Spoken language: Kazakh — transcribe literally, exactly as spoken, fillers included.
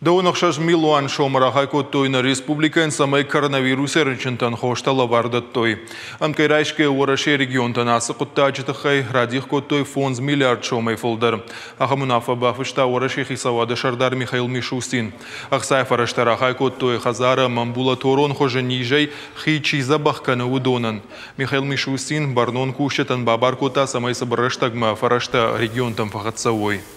Даунақшаш милуан шомара хайкоттойна республикан самай коронавирус ерінчінтан хоштала вардаттой. Анкайрайшке уараше регионтан асы құттачытықай радих коттой фонз миллиард шомай фолдар. Ахамунафа бафышта уараше хисавады шардар Михаил Мишустин. Ахсай фараштара хайкоттой хазара мамбула торон хожа нижай хи чиза бахкана удонан. Михаил Мишустин барнон кушетан бабар кота самай сабраштагма фарашта регионтан фахатсавой.